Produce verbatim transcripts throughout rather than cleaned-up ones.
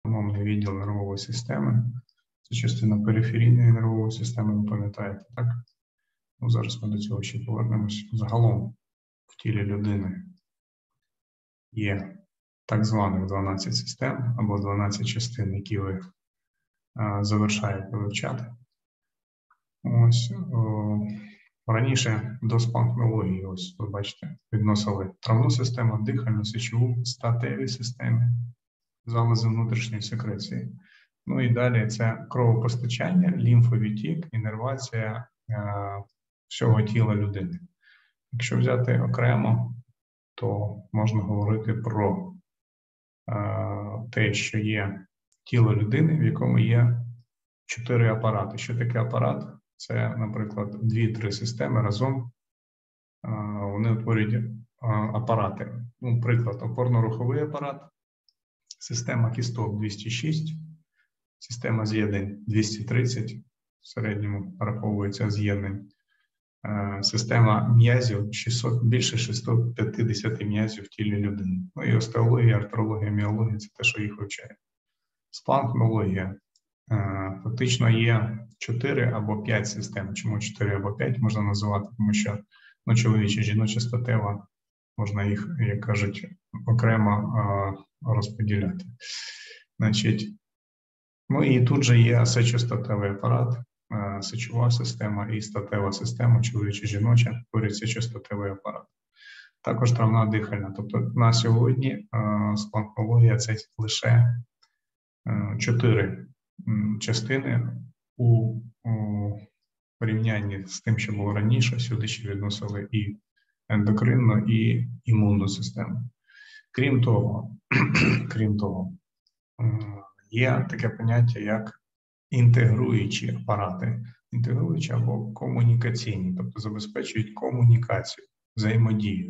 автономний відділ нервової системи. Це частина периферійної нервової системи, ви пам'ятаєте, так? Ну, зараз ми до цього ще повернемось. Загалом в тілі людини є так званих дванадцять систем або дванадцять частин, які ви а, завершаєте вивчати. Ось, о, раніше до спанкнології, ось, ви бачите, відносили травну систему, дихальну, сечову, статеві системи, залози внутрішньої секреції. Ну і далі це кровопостачання, лімфовідтік, іннервація е, всього тіла людини. Якщо взяти окремо, то можна говорити про е, те, що є тіло людини, в якому є чотири апарати. Що таке апарат? Це, наприклад, дві-три системи разом, е, вони утворюють е, апарати. Ну, приклад, опорно-руховий апарат, система кісток двісті шість, система з'єднань двісті тридцять, в середньому раховується з'єднань. Система м'язів, шістсот, більше шістсот п'ятдесят м'язів в тілі людини. Ну і остеологія, артрологія, міологія – це те, що їх вивчає. Спанкнологія. Фактично є чотири або п'ять систем. Чому чотири або п'ять можна називати? Тому що ну, чоловіча, жіноча, статева, можна їх, як кажуть, окремо розподіляти. Значить, ну і тут же є сечостатевий апарат, сечова система і статева система, чоловіча, жіноча, творить сечостатевий апарат. Також травна дихальна. Тобто на сьогодні спанкнологія – це лише чотири частини у, у порівнянні з тим, що було раніше. Сюди ще відносили і ендокринну, і імунну систему. Крім того, крім того, є таке поняття, як інтегруючі апарати, інтегруючі або комунікаційні, тобто забезпечують комунікацію, взаємодію.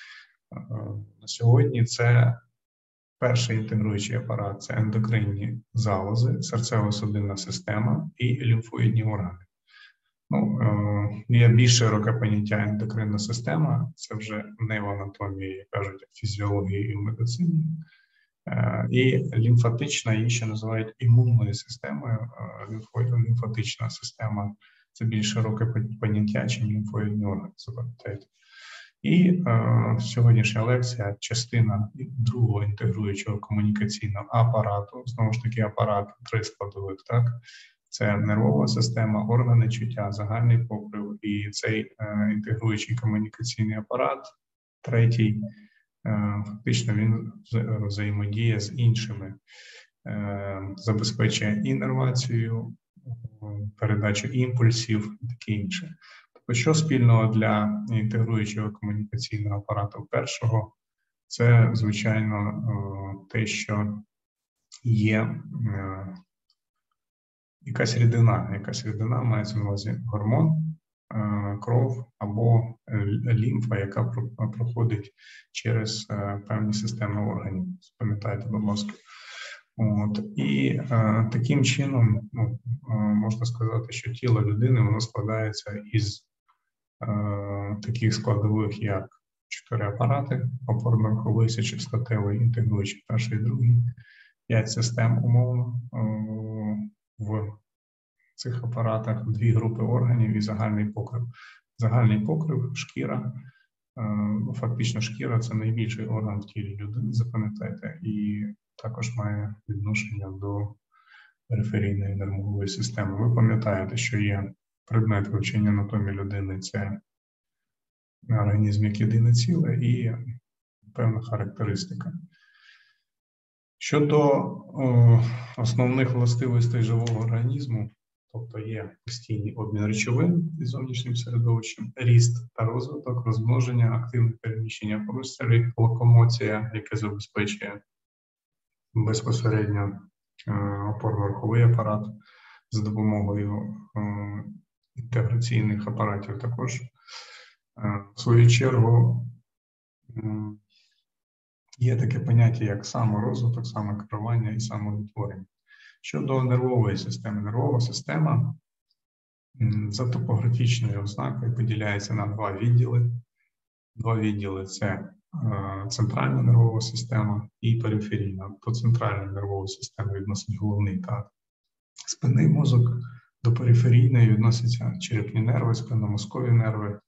На сьогодні це перший інтегруючий апарат – це ендокринні залози, серцево-судинна система і лімфоїдні органи. Ну, є більш широке поняття ендокринна система, це вже не в анатомії, як кажуть, в фізіології і в медицині. І лімфатична, її ще називають імунною системою. Лімфатична система – це більш широке поняття, ніж лімфоїдні органи, запам'ятайте. І е, сьогоднішня лекція – частина другого інтегруючого комунікаційного апарату. Знову ж таки, апарат три складових, так? Це нервова система, органи чуття, загальний покрив і цей е, інтегруючий комунікаційний апарат, третій, е, фактично він взаємодіє з іншими, е, забезпечує іннервацію, передачу імпульсів і таке інше. Тобто, що спільного для інтегруючого комунікаційного апарату першого? Це, звичайно, те, що є якась рідина. Якась рідина мається на увазі гормон, кров або лімфа, яка проходить через певні системи органів. Пам'ятаєте, будь ласка. От. І е, таким чином, ну, е, можна сказати, що тіло людини воно складається із е, таких складових, як чотири апарати, опорно-руховий, сечостатевий, інтегруючий, перший і другий, п'ять систем умовно. Е, в цих апаратах дві групи органів і загальний покрив. Загальний покрив, шкіра, е, фактично шкіра – це найбільший орган в тілі людини, запам'ятайте, і також має відношення до периферійної нервової системи. Ви пам'ятаєте, що є предмет вивчення анатомії людини – це організм як єдине ціле і певна характеристика. Щодо о, основних властивостей живого організму, тобто є постійний обмін речовин із зовнішнім середовищем, ріст та розвиток, розмноження, активне переміщення в просторі, локомоція, яке забезпечує безпосередньо е, опорно-руховий апарат за допомогою е, інтеграційних апаратів також. Е, в свою чергу е, є таке поняття, як саморозвиток, самокерування і самовідтворення. Щодо нервової системи. Нервова система м, за топографічною ознакою поділяється на два відділи. Два відділи – це центральна нервова система і периферійна. До центральної нервової системи відносить головний та спинний мозок, до периферійної відносяться черепні нерви, спинномозкові нерви,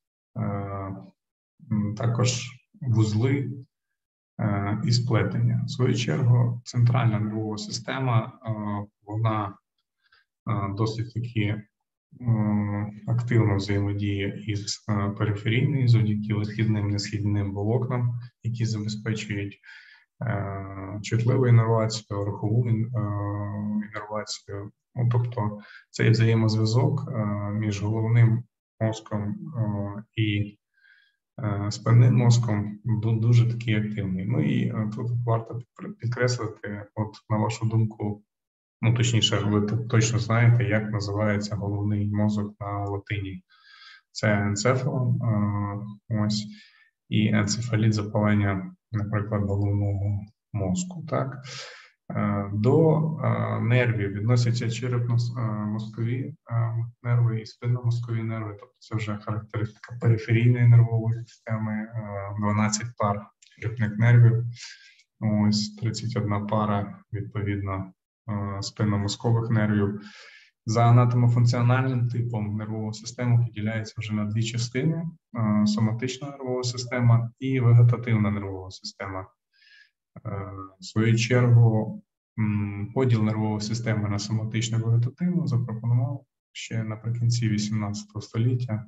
також вузли і сплетення. В свою чергу, центральна нервова система, вона досить таки активно взаємодіє із периферійною завдяки висхідним несхідним волокнам, які забезпечують чутливу іннервацію, рухову іннервацію. Ну, тобто цей взаємозв'язок між головним мозком і спинним мозком дуже такий активний. Ну і тут варто підкреслити, от на вашу думку, ну точніше, ви точно знаєте, як називається головний мозок на латині. Це енцефалом, ось, і енцефаліт запалення, наприклад, головного мозку. Так? До нервів відносяться черепно-мозкові нерви і спинномозкові нерви, тобто це вже характеристика периферійної нервової системи, дванадцять пар черепних нервів, ось тридцять одна пара, відповідно, спинномозкових нервів. За анатомофункціональним типом нервова система поділяється вже на дві частини: соматична нервова система і вегетативна нервова система. В свою чергу, поділ нервової системи на соматичну і вегетативну запропонував ще наприкінці вісімнадцятого століття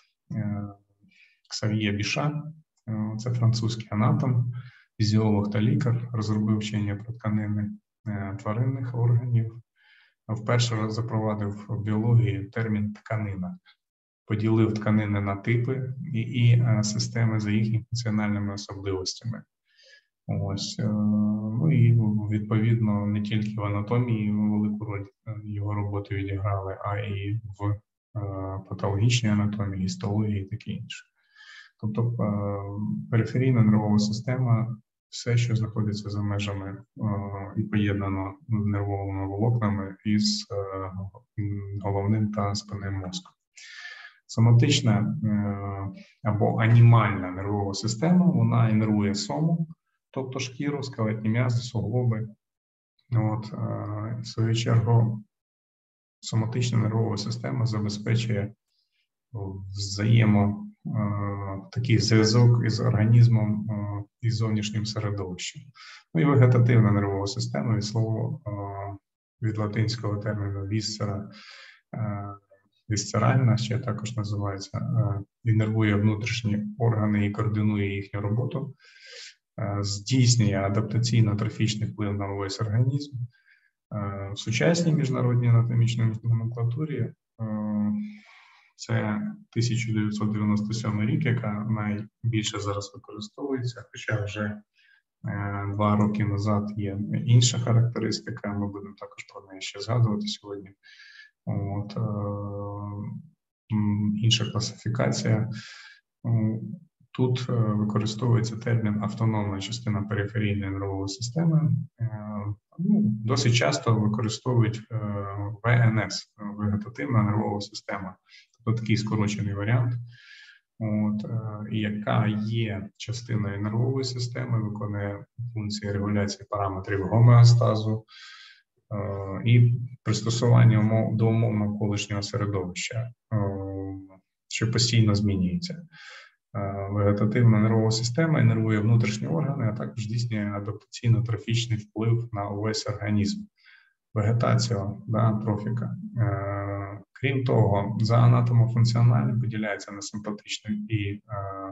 Ксав'є Біша. Це французький анатом, фізіолог та лікар, розробив вчення про тканини тваринних органів. Вперше запровадив в біології термін «тканина». Поділив тканини на типи і, і системи за їхніми функціональними особливостями. Ось, ну і відповідно не тільки в анатомії велику роль його роботи відіграли, а і в патологічній анатомії, гістології і таке інше. Тобто периферійна нервова система – все, що знаходиться за межами і поєднано нервовими волокнами із головним та спинним мозком. Соматична або анімальна нервова система, вона іннервує сому, тобто шкіру, скелетні м'язи, суглоби. От, в свою чергу, соматична нервова система забезпечує взаємо такий зв'язок із організмом і зовнішнім середовищем. Ну і вегетативна нервова система, від слова від латинського терміну «вісцера», вісцеральна, ще також називається, іннервує внутрішні органи і координує їхню роботу, здійснює адаптаційно-трофічний вплив на увесь організм. В сучасній міжнародній анатомічній номенклатурі це тисяча дев'ятсот дев'яносто сьомий рік, яка найбільше зараз використовується, хоча вже е, два роки назад є інша характеристика, ми будемо також про неї ще згадувати сьогодні. От, е, інша класифікація. Тут е, використовується термін автономна частина периферійної нервової системи. Е, ну, досить часто використовують е, В Н С, вегетативна нервова система. Тобто такий скорочений варіант, от, і яка є частиною нервової системи, виконує функції регуляції параметрів гомеостазу е, і пристосування умов, до умов навколишнього середовища, е, що постійно змінюється. Е, вегетативна нервова система іннервує внутрішні органи, а також здійснює адаптаційно-трофічний вплив на увесь організм. Вегетація, да, трофіка. Е, крім того, за анатомофункціональним поділяється на симпатичну і е,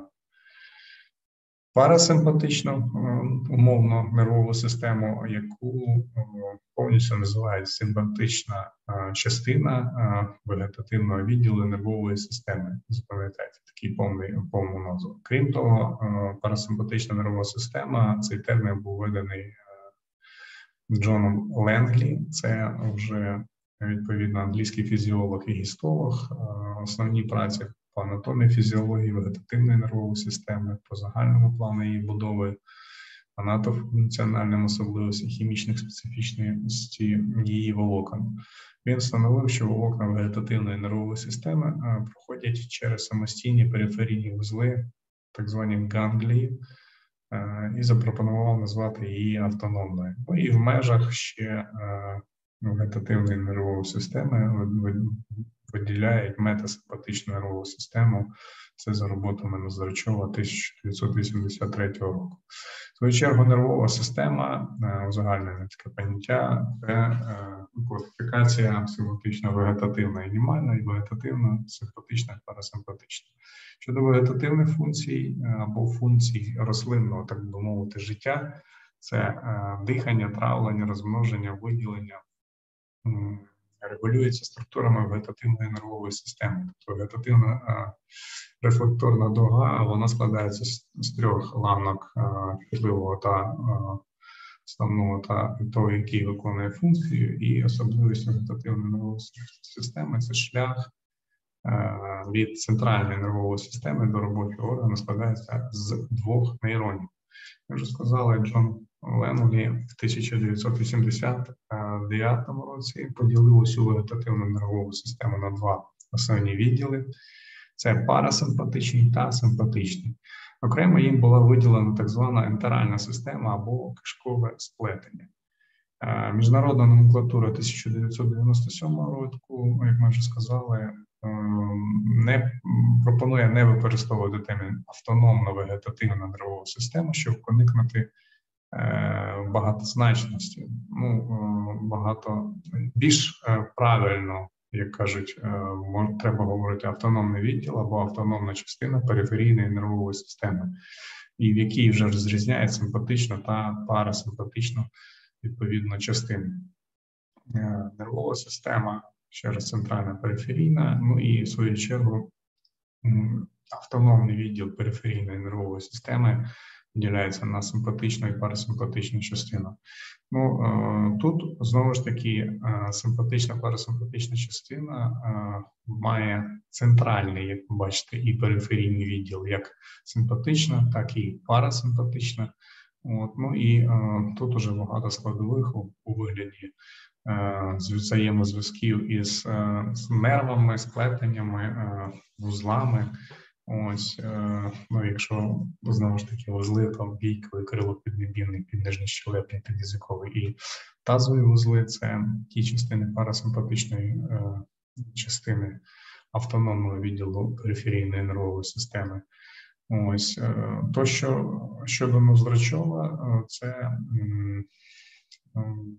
парасимпатичну, е, умовно, нервову систему, яку е, повністю називають симпатична е, частина е, вегетативного відділу нервової системи. Запам'ятайте такий повний, повну назву. Крім того, е, парасимпатична нервова система, цей термін був введений Джоном Ленглі, це вже, відповідно, англійський фізіолог і гістолог. Основні праці по анатомії, фізіології, вегетативної нервової системи, по загальному плану її будови, анатофункціональним особливостям, хімічних специфічності її волокон. Він встановив, що волокна вегетативної нервової системи проходять через самостійні периферійні вузли так звані ганглії і запропонував назвати її автономною. Ну, і в межах ще вегетативної нервової системи виділяють метасимпатичну нервову систему. Це за роботами Ноздрачова тисяча дев'ятсот вісімдесят третього року. В свою чергу нервова система, узагальнене таке поняття, це класифікація симпатично-вегетативна і анімальна, і вегетативна, симпатична і парасимпатична. Щодо вегетативних функцій або функцій рослинного, так би мовити, життя, це дихання, травлення, розмноження, виділення, регулюється структурами вегетативної нервової системи. Тобто вегетативна рефлекторна дуга, вона складається з, з трьох ланок шкідливого та основного та того, який виконує функцію, і особливість вегетативної нервової системи – це шлях від центральної нервової системи до робочого органу складається з двох нейронів. Як вже сказали, Джон Ленлі в тисяча дев'ятсот вісімдесят дев'ятому році поділив усю вегетативну нервову систему на два основні відділи. Це парасимпатичний та симпатичний. Окремо їм була виділена так звана ентеральна система або кишкове сплетення. Міжнародна номенклатура тисяча дев'ятсот дев'яносто сьомого року, як ми вже сказали, не пропонує не використовувати термін автономна вегетативна нервова система, щоб уникнути багатозначності. Ну, багато більш правильно, як кажуть, треба говорити автономний відділ або автономна частина периферійної нервової системи, і в якій вже розрізняють симпатичну та парасимпатичну відповідно частини. Нервова система, ще раз центральна периферійна, ну і в свою чергу автономний відділ периферійної нервової системи поділяється на симпатичну і парасимпатичну частину. Ну, тут, знову ж таки, симпатична, парасимпатична частина має центральний, як ви бачите, і периферійний відділ, як симпатична, так і парасимпатична. От, ну і тут уже багато складових у, у вигляді з взаємозв'язків із з нервами, сплетеннями, вузлами. Ось, ну, якщо, знову ж таки, вузли, то бійковий, крилопіднебійний, піднижній щелепний, підязиковий і тазові вузли – це ті частини парасимпатичної е, частини автономного відділу периферійної нервової системи. Ось, е, то, що щодо Ноздрачова, це м, м,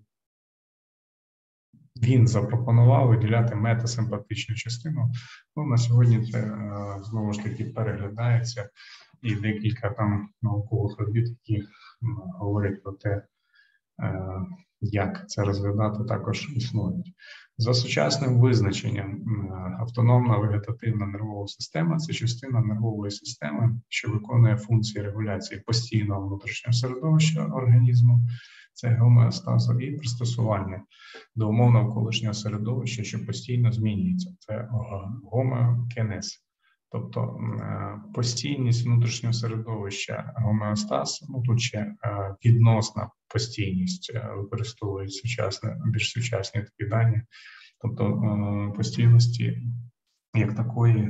він запропонував виділяти метасимпатичну частину. Ну, на сьогодні це, знову ж таки, переглядається, і декілька там наукових робіт, які говорять про те, як це розглядати, також існують. За сучасним визначенням, автономна вегетативна нервова система – це частина нервової системи, що виконує функції регуляції постійного внутрішнього середовища організму, це гомеостазу і пристосування до умов навколишнього середовища, що постійно змінюється. Це гомеокінез. Тобто постійність внутрішнього середовища, гомеостаз, ну тут ще відносна постійність використовують сучасне, більш сучасні такі дані. Тобто постійності як такої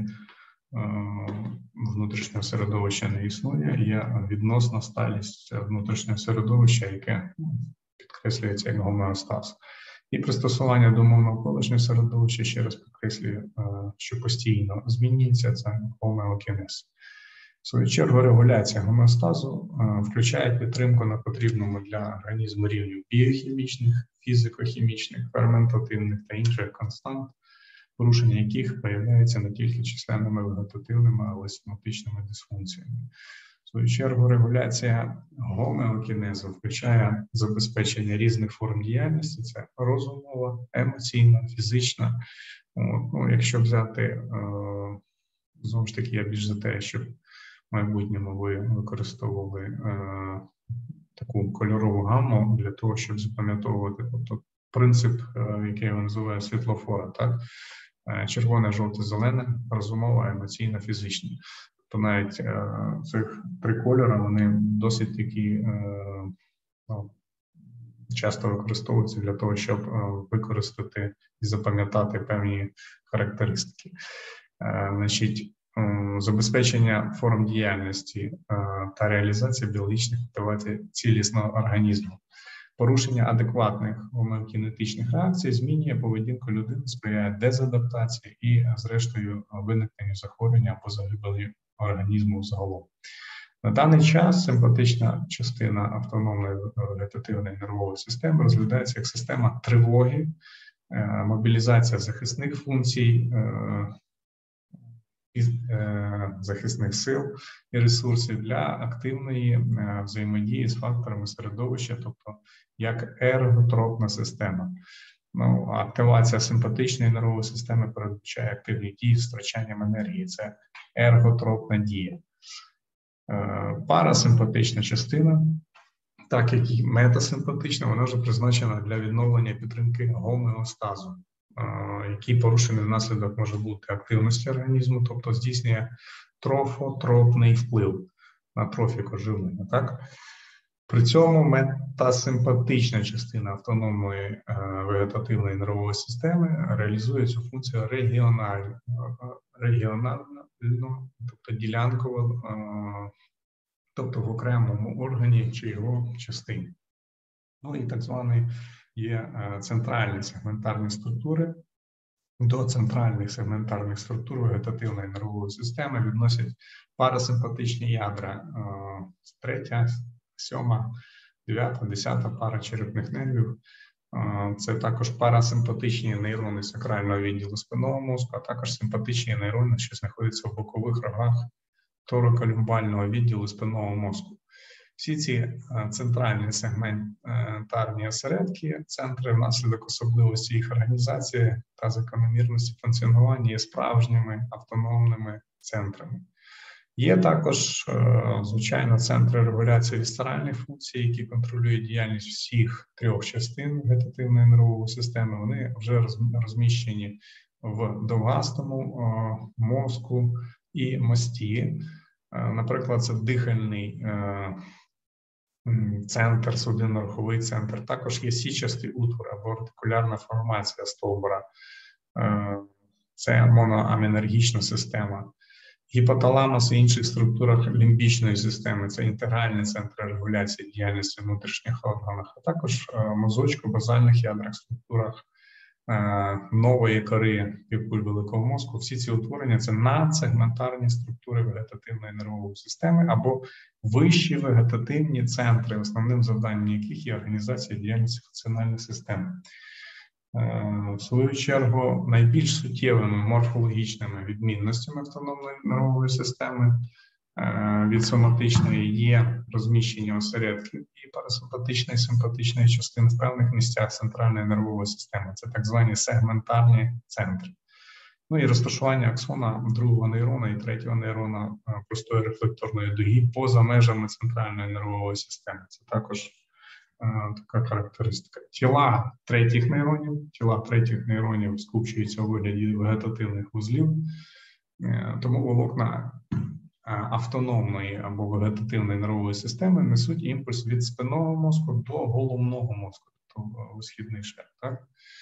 внутрішнього середовища не існує, є відносна сталість внутрішнього середовища, яке підкреслюється як гомеостаз. І пристосування до умов навколишнього середовища, ще раз підкреслюю, що постійно змінюється, це гомеокінез. В свою чергу, регуляція гомеостазу включає підтримку на потрібному для організму рівню біохімічних, фізико-хімічних, ферментативних та інших констант, порушення яких появляється не тільки численними вегетативними, але й соматичними дисфункціями. В свою чергу, регуляція гомеокінезу включає забезпечення різних форм діяльності, це розумова, емоційна, фізична. От, ну, якщо взяти, е, знову ж таки, я більш за те, щоб в майбутньому ви використовували е, таку кольорову гамму для того, щоб запам'ятовувати, тобто принцип, е, який я називаю світлофора, так? Червоне, жовте, зелене, розумова, емоційна, фізична. То навіть е, цих три кольори, вони досить такі е, ну, часто використовуються для того, щоб е, використати і запам'ятати певні характеристики. Е, значить, забезпечення форм діяльності та реалізація біологічних мотивацій цілісного організму. Порушення адекватних гомеокінетичних реакцій змінює поведінку людини, сприяє дезадаптації і, зрештою, виникненню захворювання або загибелі організму загалом. На даний час симпатична частина автономної вегетативної нервової системи розглядається як система тривоги, мобілізація захисних функцій, захисних сил і ресурсів для активної взаємодії з факторами середовища, тобто як ерготропна система. Ну, активація симпатичної нервової системи передбачає активні дії з втрачанням енергії. Це ерготропна дія. Парасимпатична частина, так як і метасимпатична, вона вже призначена для відновлення і підтримки гомеостазу, який порушений внаслідок може бути активності організму, тобто здійснює трофотропний вплив на трофіку живлення. Так? При цьому метасимпатична частина автономної е, вегетативної нервової системи реалізує цю функцію регіонально, регіонально тобто ділянково, е, тобто в окремому органі чи його частині. Ну і так звані є е, центральні сегментарні структури. До центральних сегментарних структур вегетативної нервової системи відносять парасимпатичні ядра, е, третя, сьома, дев'ята, десята пара черепних нервів. Це також парасимпатичні нейрони сакрального відділу спинного мозку, а також симпатичні нейрони, що знаходяться в бокових рогах тораколюмбального відділу спинного мозку. Всі ці центральні сегментарні осередки, центри внаслідок особливості їх організації та закономірності функціонування є справжніми автономними центрами. Є також, звичайно, центри регуляції вісцеральних функцій, які контролюють діяльність всіх трьох частин вегетативної нервової системи. Вони вже розміщені в довгастому мозку і мості. Наприклад, це дихальний центр, судинно-руховий центр. Також є січастий утвор або артикулярна формація стовбура. Це моноамінергічна система. Гіпоталамус і інших структурах лімбічної системи – це інтегральні центри регуляції діяльності внутрішніх органів, а також мозочко-базальних ядрах, структурах нової кори півкуль великого мозку. Всі ці утворення – це надсегментарні структури вегетативної нервової системи або вищі вегетативні центри, основним завданням яких є організація діяльності функціональних систем. В свою чергу, найбільш суттєвими морфологічними відмінностями автономної нервової системи від соматичної є розміщення осередків і парасимпатичної і симпатичної частин в певних місцях центральної нервової системи. Це так звані сегментарні центри. Ну і розташування аксона другого нейрона і третього нейрона простої рефлекторної дуги поза межами центральної нервової системи. Це також така характеристика. Тіла третіх нейронів, тіла третіх нейронів скупчуються у вигляді вегетативних вузлів, тому волокна автономної або вегетативної нервової системи несуть імпульс від спинного мозку до головного мозку, тобто висхідний шлях. Так?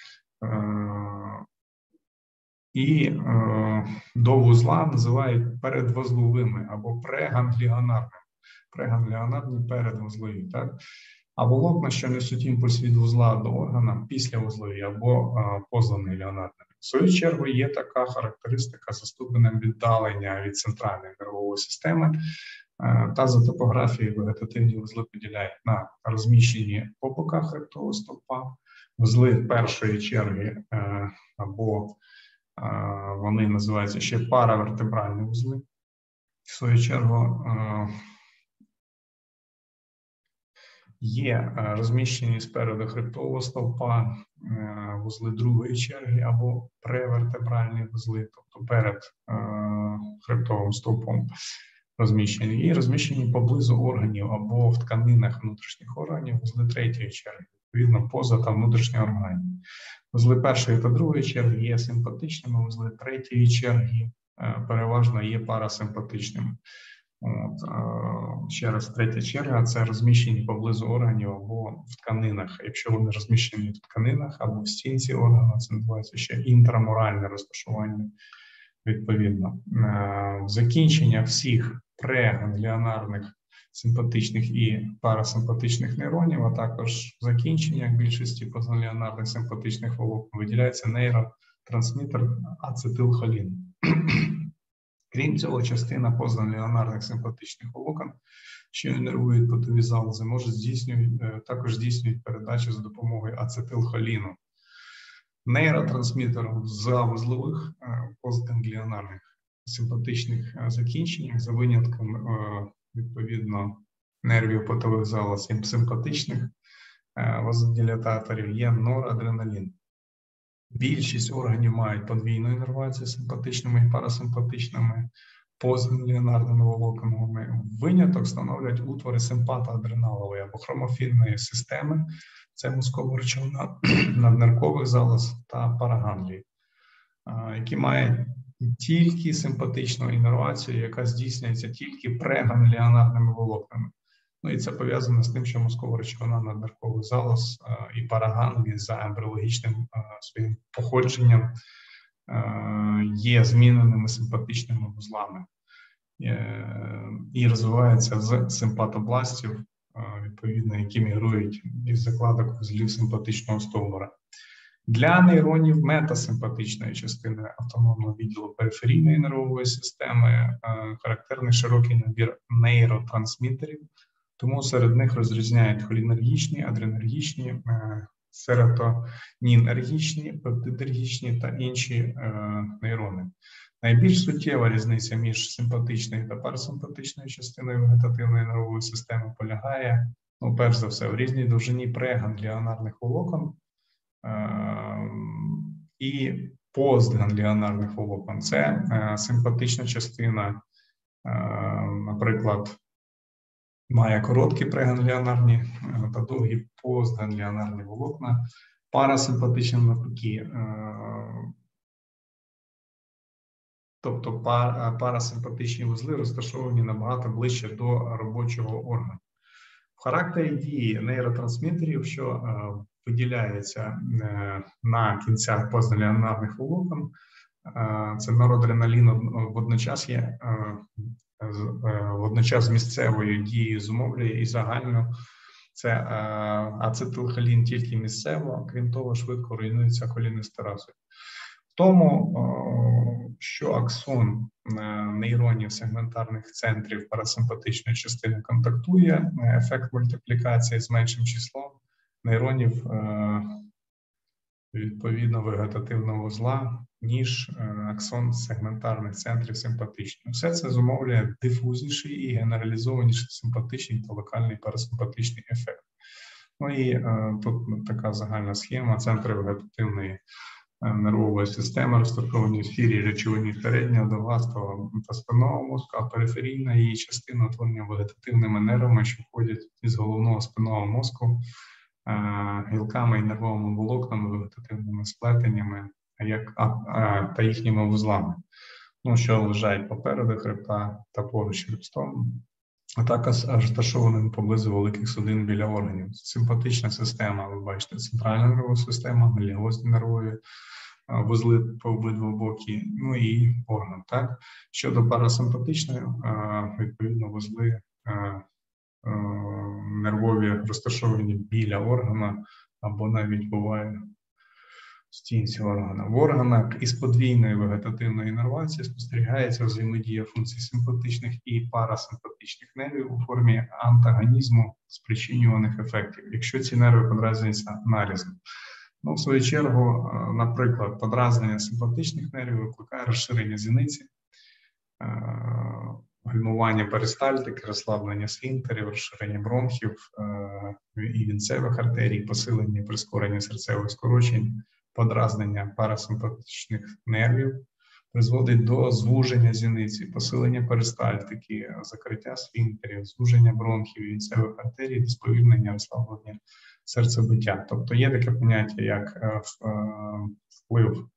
І до вузла називають передвузловими або прегангліонарними. Прегангліонарні передвузлові. Так? А волокна, що несуть імпульс від вузла до органа, післявузлові або позагліонарними. В свою чергу є така характеристика за ступенем віддалення від центральної нервової системи. Та за топографією вегетативні вузли поділяють на розміщені по боках хребтового стовпа, вузли першої черги, або вони називаються ще паравертебральні вузли. В свою чергу є розміщені спереду хребтового стовпа вузли другої черги або превертебральні вузли, тобто перед хребтовим стовпом розміщені, і розміщені поблизу органів або в тканинах внутрішніх органів вузли третьої черги, відповідно поза та внутрішнього органів. Вузли першої та другої черги є симпатичними, вузли третьої черги переважно є парасимпатичними. От, ще раз, третя черга – це розміщені поблизу органів або в тканинах. Якщо вони розміщені в тканинах або в стінці органу, це називається ще інтрамуральне розташування. відповідно. Закінчення всіх прегангліонарних симпатичних і парасимпатичних нейронів, а також закінчення більшості позагліонарних симпатичних волокон виділяється нейротрансмітер ацетилхолін. Крім цього, частина позагліонарних симпатичних волокон, що іннервують потові залози, може здійснюють, також здійснюють передачу за допомогою ацетилхоліну. Нейротрансмітером завузлових постгангліонарних симпатичних закінченнях за винятком відповідно нервів потових залоз і симпатичних вазодилататорів є норадреналін. Більшість органів мають подвійну іннервацію симпатичними і парасимпатичними постгангліонарними волокнами. Виняток становлять утвори симпатоадреналової або хромофільної системи. Це мозкова речовина надниркових залоз та параганглії, які мають тільки симпатичну іннервацію, яка здійснюється тільки прегангліонарними волокнами. Ну і це пов'язано з тим, що мозкова речовина надниркових залоз і параганглії за ембріологічним своїм походженням є зміненими симпатичними вузлами і розвиваються з симпатобластів, відповідно, які мігрують із закладок вузлів симпатичного стовбура. Для нейронів метасимпатичної частини автономного відділу периферійної нервової системи характерний широкий набір нейротрансмітерів, тому серед них розрізняють холінергічні, адренергічні, серотонінергічні, пептидергічні та інші нейрони. Найбільш суттєва різниця між симпатичною та парасимпатичною частиною вегетативної нервової системи полягає, ну, перш за все, в різній довжині прегангліонарних волокон е і постгангліонарних волокон. Це е симпатична частина, е наприклад, має короткі прегангліонарні е та довгі постгангліонарні волокна. Парасимпатична навпаки. Е Тобто парасимпатичні вузли розташовані набагато ближче до робочого органу. В характері дії нейротрансмітерів, що е, виділяється е, на кінцях постгангліонарних волокон, е, це норадреналін водночас є е, е, водночас з місцевою дією зумовлює і загальну. Це е, ацетилхолін тільки місцево, крім того, швидко руйнується холінестеразою. Тому, що аксон нейронів сегментарних центрів парасимпатичної частини контактує, ефект мультиплікації з меншим числом нейронів відповідно вегетативного вузла, ніж аксон сегментарних центрів симпатичної. Все це зумовлює дифузніший і генералізованіший симпатичний та локальний парасимпатичний ефект. Ну і тут така загальна схема: центри вегетативної нервової системи розташовані в сфері речовині середнього, довгастого та спинного мозку, а периферійна її частина утворення вегетативними нервами, що входять із головного спинного мозку, гілками і нервовими волокнами, вегетативними сплетеннями як, а, а, та їхніми вузлами, ну, що лежать попереду хребта та поруч хребтом, а також розташованими поблизу великих судин біля органів. Симпатична система, ви бачите, центральна нервова система, галіозні нервові вузли по обидва боки, ну і орган. Так? Щодо парасимпатичної, відповідно, вузли нервові розташовані біля органа або навіть буває в стінці органа. В органах із подвійною вегетативною іннервацією спостерігається взаємодія функцій симпатичних і парасимпатичних нервів у формі антагонізму спричинюваних ефектів, якщо ці нерви подразнюються нарізно. Ну, в свою чергу, наприклад, подразнення симпатичних нервів викликає розширення зіниці, гальмування перистальтики, розслаблення сфінктерів, розширення бронхів і вінцевих артерій, посилення і прискорення серцевих скорочень. Подразнення парасимпатичних нервів призводить до звуження зіниці, посилення перистальтики, закриття сфінктерів, звуження бронхів і вінцевих артерій, до сповільнення розслаблення серцебиття. Тобто є таке поняття, як вплив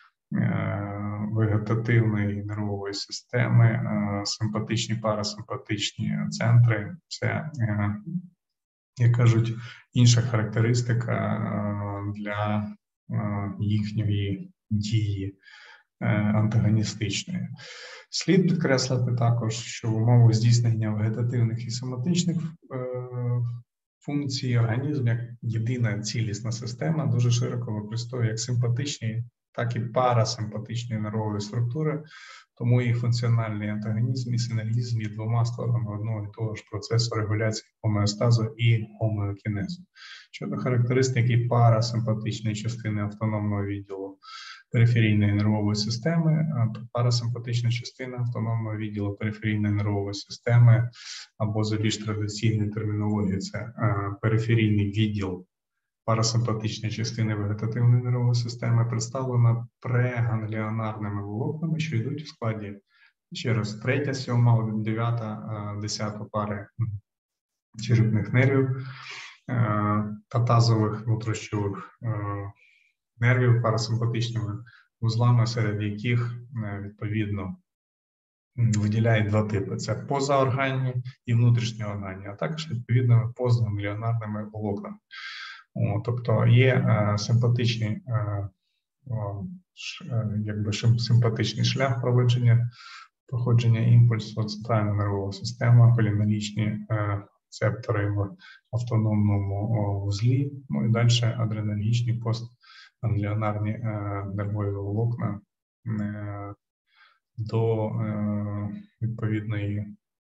вегетативної нервової системи, симпатичні, парасимпатичні центри. Це, як кажуть, інша характеристика для їхньої дії антагоністичної. Слід підкреслити також, що в умовах здійснення вегетативних і соматичних функцій організм як єдина цілісна система дуже широко використовує як симпатичні, так і парасимпатичні нервові структури, тому і функціональний антагонізм і синергізм є двома сторонами одного і того ж процесу регуляції гомеостазу і гомеокінезу. Щодо характеристики парасимпатичної частини автономного відділу периферійної нервової системи, парасимпатична частина автономного відділу периферійної нервової системи, або за більш традиційною термінологією це периферійний відділ парасимпатичної частини вегетативної нервової системи, представлена прегангліонарними волокнами, що йдуть у складі, ще раз, третя, сьома, дев'ята, десята пари черепних нервів та тазових внутрішньових нервів парасимпатичними вузлами, серед яких, відповідно, виділяють два типи. Це позаорганні і внутрішньоорганні, а також, відповідно, позагангліонарними волокнами. О, тобто є е, симпатичний, е, о, ш, е, якби симпатичний шлях проводження, проходження імпульсу, центральна нервова система, холінерічні е, рецептори в автономному о, вузлі, ну і далі адренергічні постгангліонарні е, нервові волокна е, до е, відповідної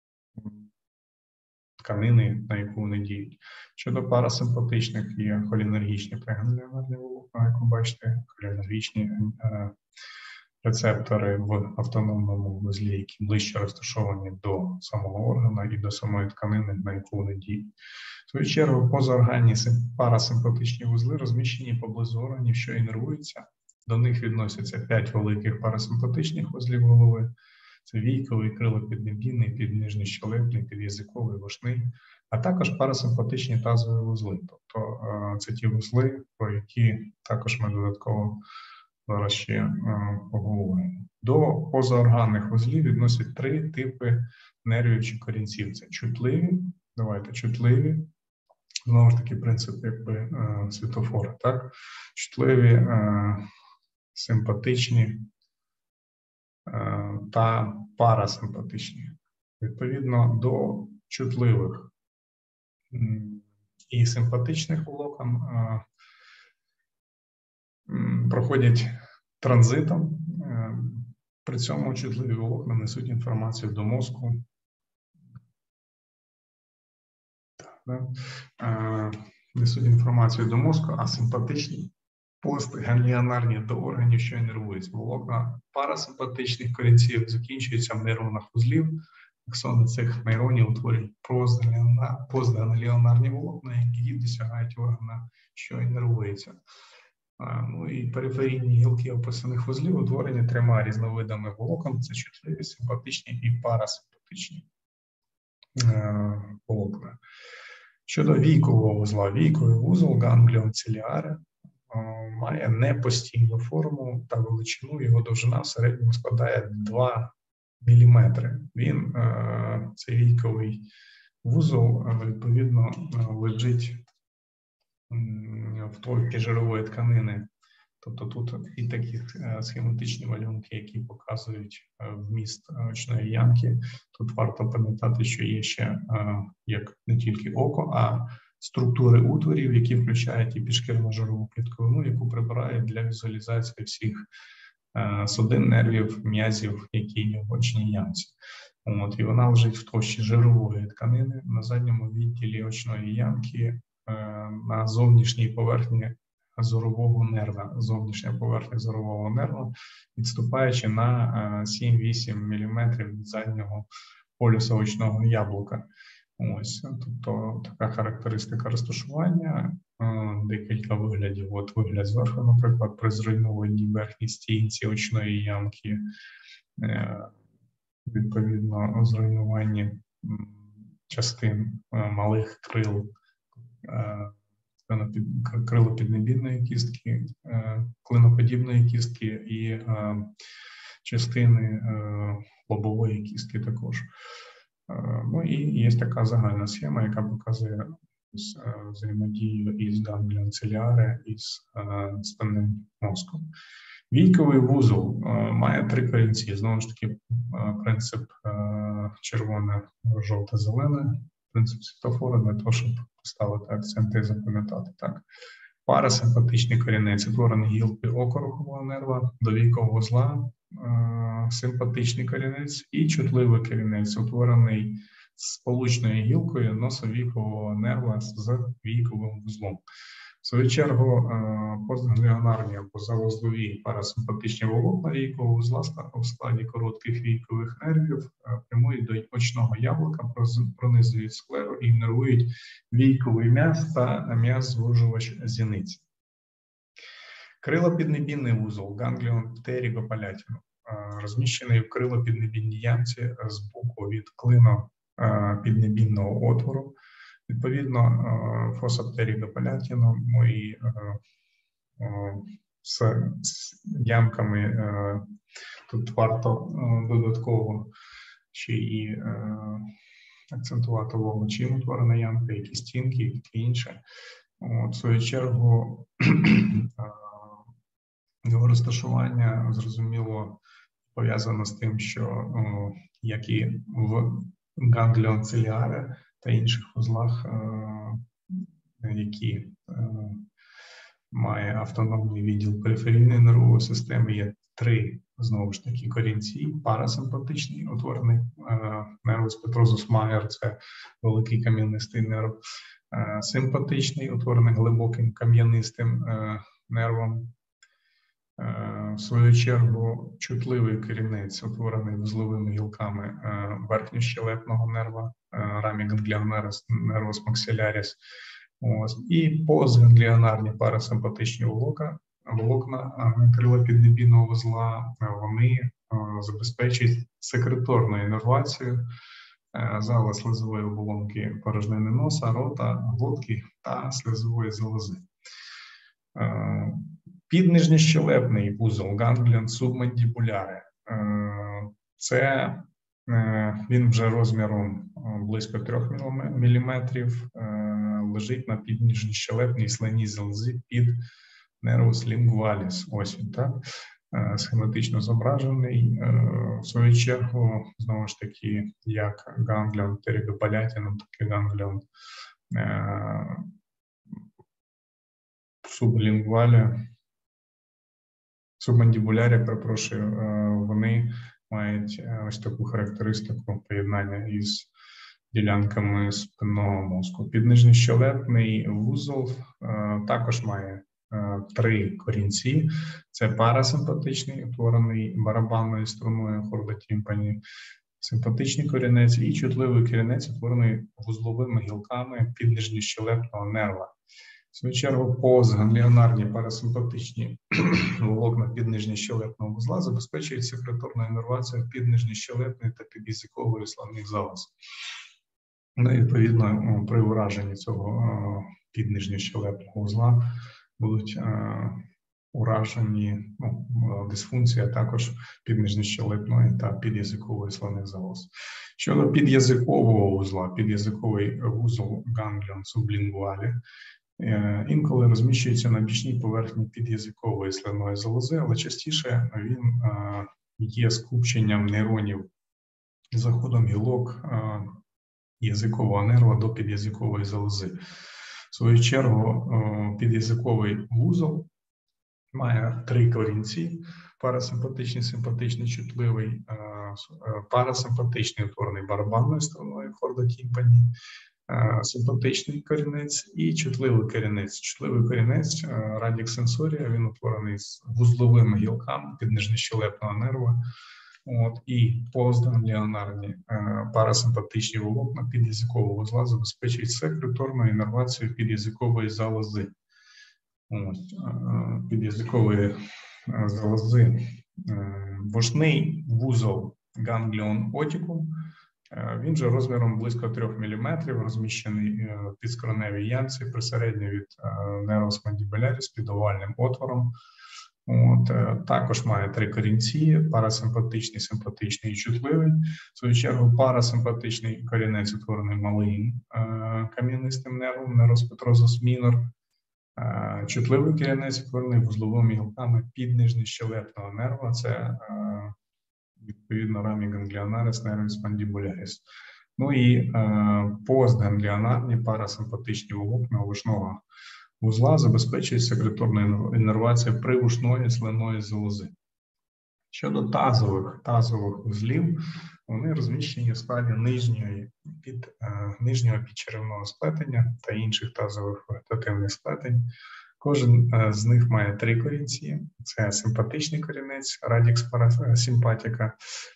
тканини, на яку вони діють. Щодо парасимпатичних є холінергічні прегангліонарні волокна, як ви бачите, холінергічні е, рецептори в автономному вузлі, які ближче розташовані до самого органу і до самої тканини, на яку вони діють. В свою чергу, позаорганні парасимпатичні вузли розміщені поблизу органів, що інервуються. До них відносяться п'ять великих парасимпатичних вузлів голови. Це війковий, крилопіднебійний, підніжний щелепний, під'язиковий, вушний, а також парасимпатичні тазові вузли. Тобто це ті вузли, про які також ми додатково зараз ще поговоримо. До позаорганних вузлів відносять три типи нервів чи корінців. Це чутливі, давайте чутливі, знову ж таки принцип якби світофора, так? Чутливі, симпатичні та парасимпатичні. Відповідно до чутливих і симпатичних волокон проходять транзитом, при цьому чутливі волокна несуть інформацію до мозку. Несуть інформацію до мозку, а симпатичні постгангліонарні до органів, що інервуються. Волокна парасимпатичних корінців закінчуються в нейронах вузлів. Аксони цих нейронів утворюють постгангліонарні волокна, які досягають органа, що інервується. Ну і периферійні гілки описаних вузлів утворені трьома різновидами волокон. Це чутливі, симпатичні і парасимпатичні волокна. Щодо війкового вузла, війковий вузол гангліон циліаре має непостійну форму та величину, його довжина в середньому складає два міліметри. Він, цей війковий вузол, відповідно, лежить в товщі жирової тканини. Тобто тут і такі схематичні малюнки, які показують вміст очної ямки. Тут варто пам'ятати, що є ще як не тільки око, а структури утворів, які включають і підшкірну жирову клітковину, яку прибирають для візуалізації всіх судин, нервів, м'язів, які є в очній ямці. От, і вона лежить в товщі жирової тканини на задньому відділі очної ямки на зовнішній поверхні зорового нерва, зовнішня поверхня зорового нерва, відступаючи на сім-вісім міліметрів від заднього полюса очного яблука. Ось, тобто така характеристика розташування, декілька виглядів. От вигляд зверху, наприклад, при зруйнованій верхній стінці очної ямки, відповідно, зруйнуванні частин малих крил, крилопіднебійної кістки, клиноподібної кістки і частини лобової кістки також. Ну і є така загальна схема, яка показує взаємодію із гангліон циліаре і з спинним мозком. Війковий вузол має три корінці. Знову ж таки, принцип червоне, жовте, зелене, принцип світлофора для того, щоб поставити акценти і запам'ятати. Так. Парасимпатичний корінець утворений гілкою окорухового нерва до війкового вузла, симпатичний корінець і чутливий корінець, утворений сполучною гілкою носовійкового нерва з війковим вузлом. В свою чергу, постгангліонарні або завузлові парасимпатичні волокна війкового вузла в складі коротких війкових нервів прямують до очного яблука, пронизують склеру і іннервують війковий м'яз та м'яз-звужувач зіниці. Крилопіднебінний вузол, гангліон птеріго-палятіно, розміщений в крилопіднебінній ямці з боку від клинопіднебінного отвору. Відповідно, фоса птеріго-палятіно і з ямками тут варто додатково ще і акцентувати увагу, чим утворена ямка, які стінки і таке інше. В свою чергу, його розташування, зрозуміло, пов'язано з тим, що, як і в гангліон целіаре та інших вузлах, які має автономний відділ периферійної нервової системи, є три, знову ж таки, корінці. Парасимпатичний, утворений нервус петрозус магер, це великий кам'янистий нерв. Симпатичний, утворений глибоким кам'янистим нервом. В свою чергу, чутливий корінець, утворений вузловими гілками верхньощелепного нерва, рамі гангліонаріс, нервус максиляріс. І постгангліонарні парасимпатичні волокна, волокна крилопіднебінного вузла, вони забезпечують секреторну іннервацію зали слизової оболонки порожнини носа, рота, глотки та слизової залози. Піднижньощелепний вузол, гангліон субмандібуляре. Це він вже розміром близько трьох міліметрів, лежить на підніжньощелепній слинній залозі під нервус лінгваліс. Ось він, так, схематично зображений. В свою чергу, знову ж таки, як гангліон птеріго-палятіно, так і гангліон сублінгвалі, субмандібулярі, перепрошую, вони мають ось таку характеристику поєднання із ділянками спинного мозку. Піднижньощелепний вузол також має три корінці. Це парасимпатичний, утворений барабанною струною хордотімпані, симпатичний корінець і чутливий корінець, утворений вузловими гілками піднижньощелепного нерва. В свою чергу, постгангліонарні парасимпатичні волокна піднижньощелепного вузла забезпечують секреторну іннервацію піднижньощелепної та підязикової слинних залоз. Ну, і, відповідно, при ураженні цього піднижньощелепного вузла будуть уражені, ну, дисфункція також піднижньощелепної та підязикової слинних залоз. Щодо підязикового вузла, підязиковий вузол гангліон сублінгвалі інколи розміщується на бічній поверхні підязикової слинної залози, але частіше він є скупченням нейронів заходом гілок язикового нерва до підязикової залози. В свою чергу, підязиковий вузол має три корінці: парасимпатичний, симпатичний, чутливий, парасимпатичний, утворений барабанною струною хордотімпані, симпатичний корінець і чутливий корінець. Чутливий корінець радікс сенсорія, він утворений з вузловими гілками піднижньощелепного нерва. От, і постгангліонарні е, парасимпатичні волокна підязикового вузла забезпечують секреторну іннервацію підязикової залози. От, е, підязикової е, залози. Е, Бошний вузол гангліон отікум, е, він же розміром близько трьох міліметрів, розміщений е, в підскроневій ямці, присередньо від е, нервус мандібуляріс під овальним отвором. От, також має три корінці: парасимпатичний, симпатичний і чутливий. В свою чергу, парасимпатичний корінець утворений малим е, кам'янистим нервом, нервус петрозус мінор. Чутливий корінець утворений вузловими гілками піднижньощелепного нерва. Це відповідно рамі гангліонарис, нервіс мандібуляріс. Ну і постгангліонарні парасимпатичні волокна вушного вузла забезпечують секреторну іннервацію привушної слинної залози. Щодо тазових тазових вузлів, вони розміщені в складі нижньої, під, е, нижнього підчеревного сплетення та інших тазових вегетативних сплетень. Кожен е, з них має три корінці. Це симпатичний корінець, радікс парасимпатіка,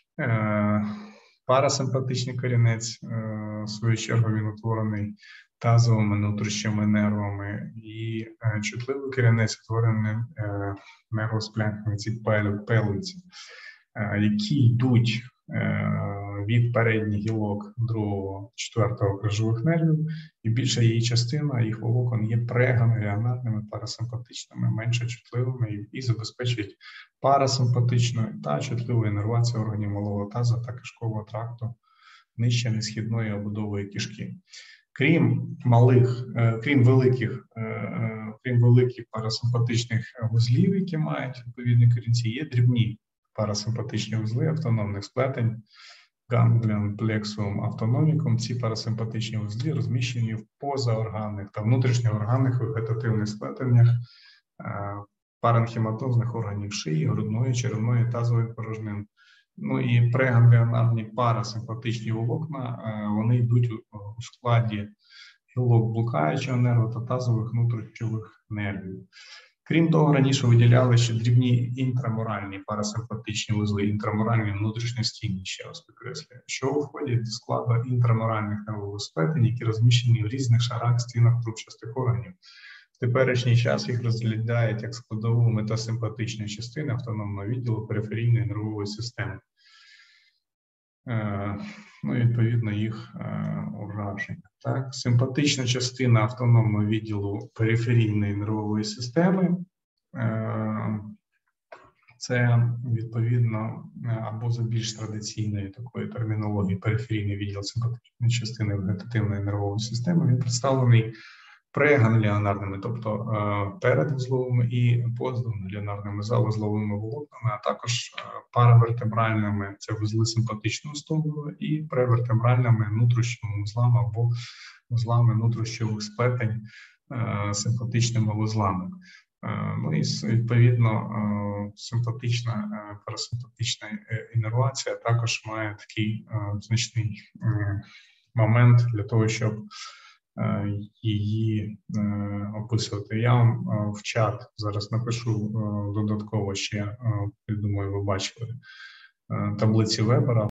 е, парасимпатичний корінець, е, в свою чергу він утворений тазовими внутрішніми нервами, і е, чутливий корінець утворений е, нервосплянківці пелиці, е, які йдуть е, від передніх гілок другого, четвертого крижових нервів, і більша її частина, їх волокон є прегангліонарними, парасимпатичними, менше чутливими і, і забезпечують парасимпатичну та чутливу іннервацію органів малого таза та кишкового тракту нижче несхідної обудової кишки. Крім малих, крім великих, крім великих парасимпатичних вузлів, які мають відповідні корінці, є дрібні парасимпатичні вузли автономних сплетень, гангліон, плексум, автономікум. Ці парасимпатичні вузли розміщені в позаорганних та внутрішньоорганних вегетативних сплетеннях паренхематозних органів шиї, грудної, черевної, тазової порожнини. Ну і прегангліонарні парасимпатичні волокна, вони йдуть у складі гілок блукаючого нерву та тазових внутрішньових нервів. Крім того, раніше виділяли ще дрібні інтраморальні парасимпатичні вузли, інтраморальні внутрішньостінні, ще раз підкреслюю, що входять до складу інтраморальних нервових сплетень, які розміщені в різних шарах, стінах трубчастих органів. В теперішній час їх розглядають як складову метасимпатичної частини автономного відділу периферійної нервової системи. Е, ну і відповідно їх е, ураження. Так? Симпатична частина автономного відділу периферійної нервової системи е, це відповідно або за більш традиційною такою термінологією периферійний відділ симпатичної частини вегетативної нервової системи. Він представлений прегангліонарними, тобто передвузловими і постгангліонарними завузловими волокнами, а також паравертебральними, це вузли симпатичного стовбура, і превертебральними внутрішніми вузлами або вузлами внутрішньових сплетень симпатичними вузлами. Ну і відповідно симпатична, парасимпатична іннервація також має такий значний момент для того, щоб її е, описувати. Я вам е, в чат зараз напишу е, додатково ще, е, я думаю, ви бачили е, таблиці Вебера.